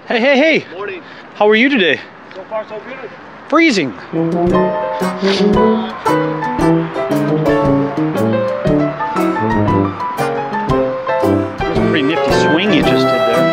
Hey, hey, hey! Morning. How are you today? So far, so good. Freezing! That's a pretty nifty swing you just did there.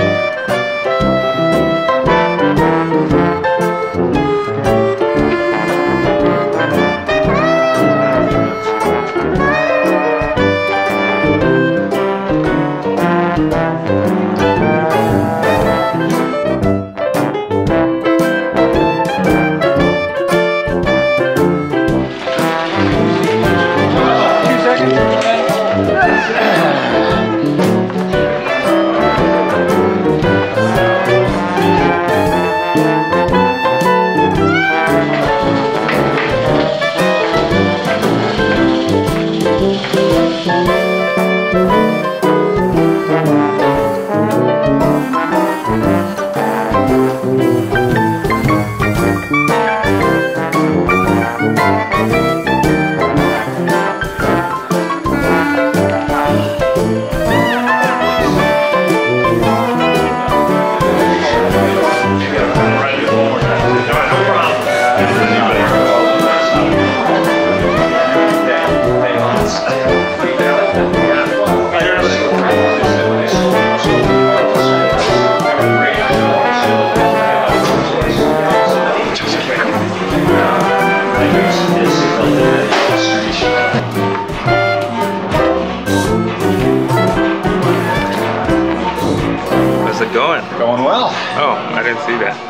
How's it going? Going well. Oh, I didn't see that.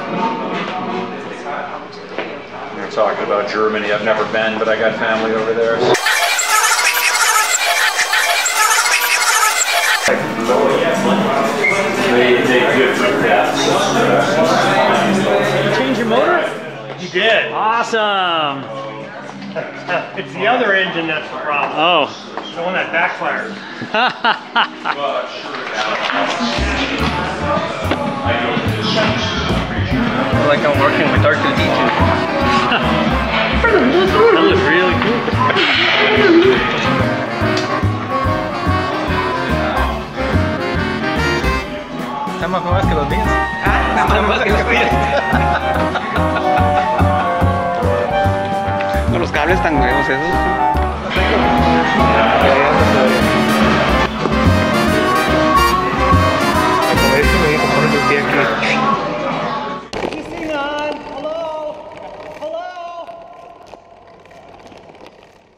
We're talking about Germany. I've never been, but I got family over there. They good for that. Did you change your motor? You did. Awesome! It's the other engine that's the problem. Oh. The one that backfires. Like I'm working with R2D2. That looks really cool. Está más nuevas que los míos. Está más nuevas que los míos. Con los cables tan nuevos esos.